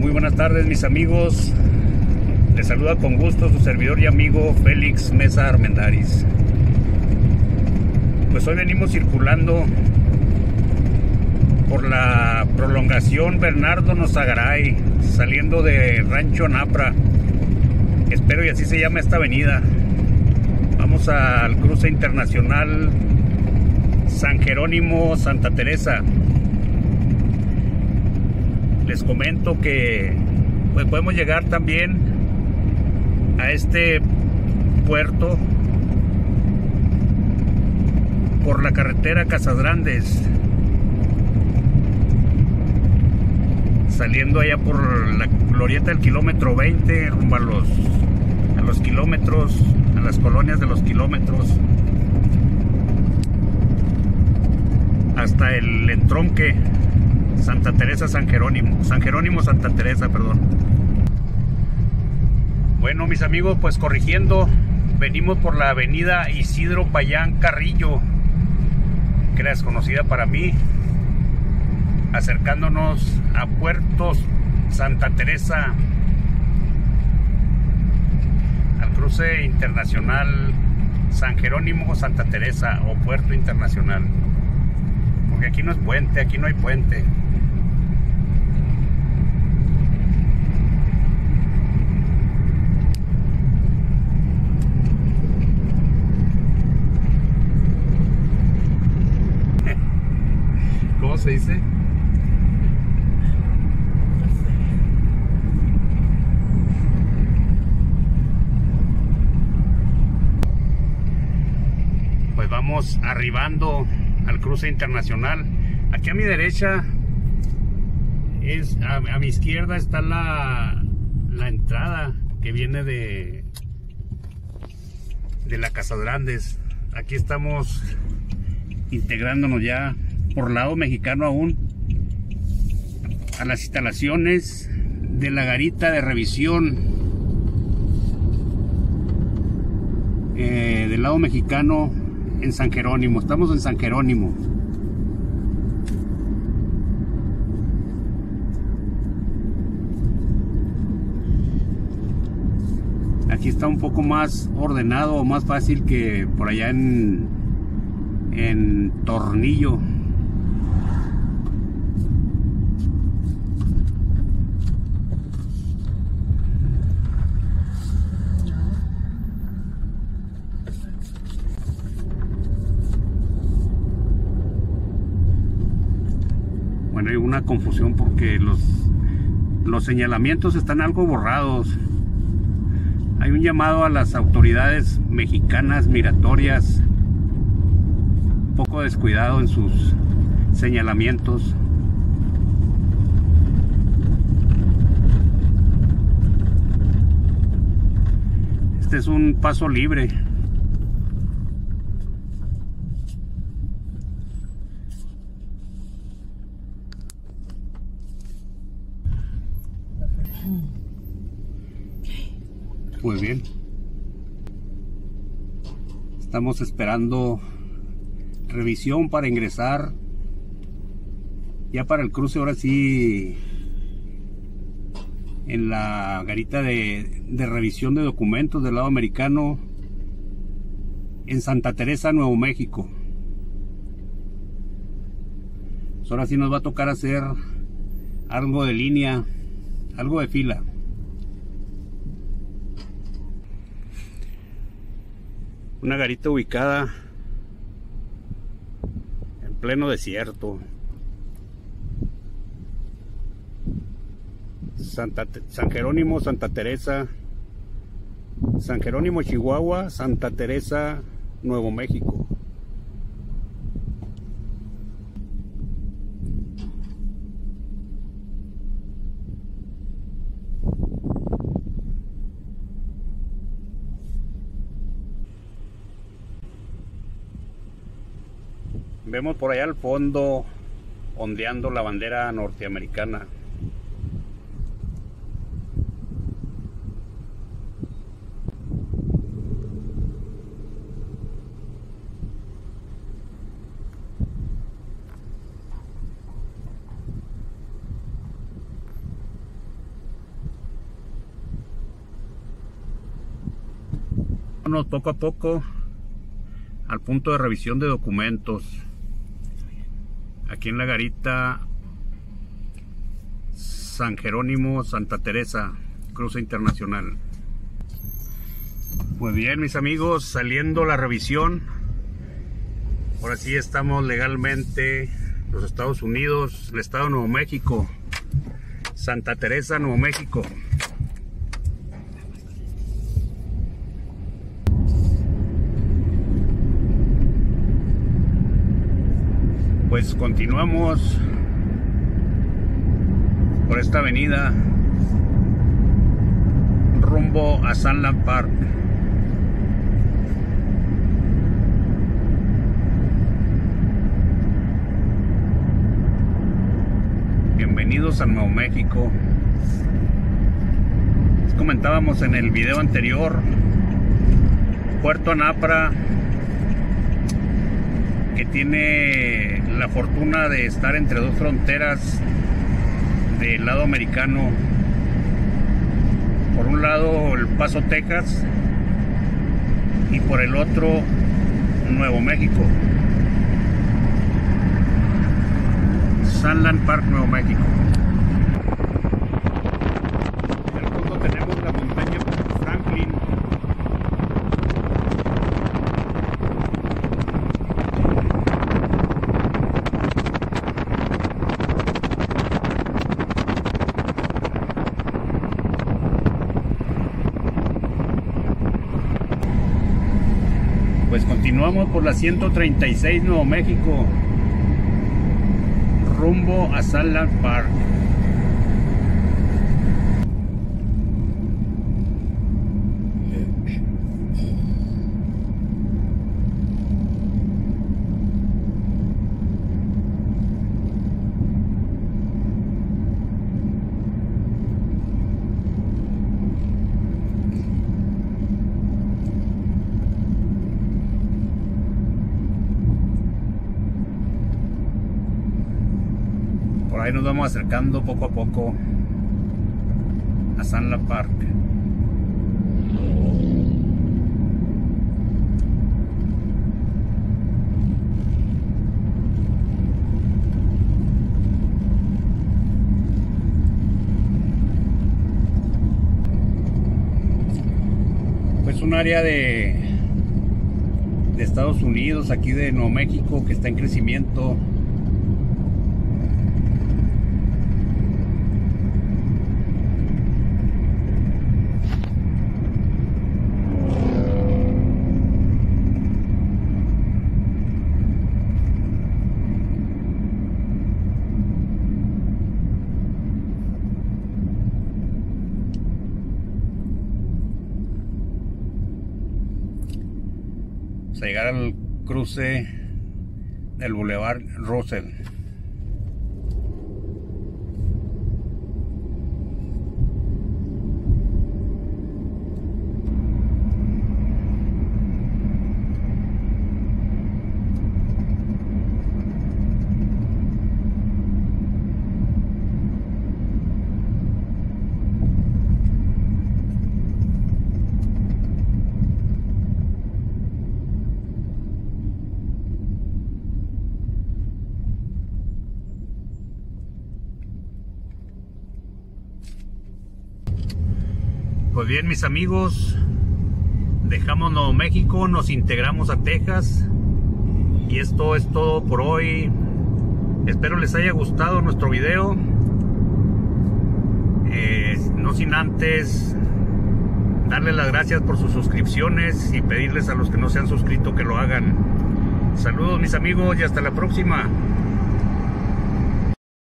Muy buenas tardes, mis amigos. Les saluda con gusto su servidor y amigo Félix Mesa Armendáriz. Pues hoy venimos circulando por la prolongación Bernardo Nozagaray, saliendo de Rancho Napra. Espero y así se llama esta avenida. Vamos al cruce internacional San Jerónimo Santa Teresa. Les comento que pues, podemos llegar también a este puerto por la carretera Casas Grandes, saliendo allá por la glorieta del kilómetro 20 rumbo a los kilómetros, a las colonias de los kilómetros, hasta el entronque Santa Teresa San Jerónimo Santa Teresa, perdón. Bueno, mis amigos, pues corrigiendo, venimos por la avenida Isidro Payán Carrillo, que era desconocida para mí, acercándonos a Puerto Santa Teresa, al cruce internacional San Jerónimo Santa Teresa o Puerto Internacional, porque aquí no es puente, aquí no hay puente. ¿Cómo se dice? Pues vamos arribando al cruce internacional. Aquí a mi derecha a mi izquierda está la entrada que viene de la Casas Grandes. Aquí estamos integrándonos ya por lado mexicano aún a las instalaciones de la garita de revisión del lado mexicano en San Jerónimo. Estamos en San Jerónimo. Aquí está un poco más ordenado o más fácil que por allá en Tornillo. Bueno, hay una confusión porque los señalamientos están algo borrados. Hay un llamado a las autoridades mexicanas migratorias, un poco descuidado en sus señalamientos. Este es un paso libre. Muy bien. Estamos esperando revisión para ingresar ya para el cruce, ahora sí, en la garita de revisión de documentos del lado americano en Santa Teresa, Nuevo México. Pues ahora sí nos va a tocar hacer algo de línea, algo de fila. Una garita ubicada en pleno desierto. San Jerónimo, Santa Teresa, San Jerónimo, Chihuahua, Santa Teresa, Nuevo México. Vemos por allá al fondo ondeando la bandera norteamericana. Vamos poco a poco al punto de revisión de documentos. Aquí en la garita San Jerónimo, Santa Teresa, cruce internacional. Pues bien, mis amigos, saliendo la revisión. Ahora sí estamos legalmente los Estados Unidos, el estado de Nuevo México, Santa Teresa, Nuevo México. Pues continuamos por esta avenida rumbo a Sunland Park. Bienvenidos a Nuevo México. Les comentábamos en el video anterior, Puerto Anapra, que tiene la fortuna de estar entre dos fronteras del lado americano. Por un lado El Paso, Texas, y por el otro Nuevo México, Sunland Park, Nuevo México. Al fondo tenemos la montaña Franklin. Pues continuamos por la 136 Nuevo México, rumbo a Sunland Park. Por ahí nos vamos acercando poco a poco a Sunland Park. Pues un área de Estados Unidos, aquí de Nuevo México, que está en crecimiento. A llegar al cruce del Boulevard Russell. Pues bien, mis amigos, dejamos Nuevo México, nos integramos a Texas, y esto es todo por hoy. Espero les haya gustado nuestro video, no sin antes darles las gracias por sus suscripciones y pedirles a los que no se han suscrito que lo hagan. Saludos, mis amigos, y hasta la próxima.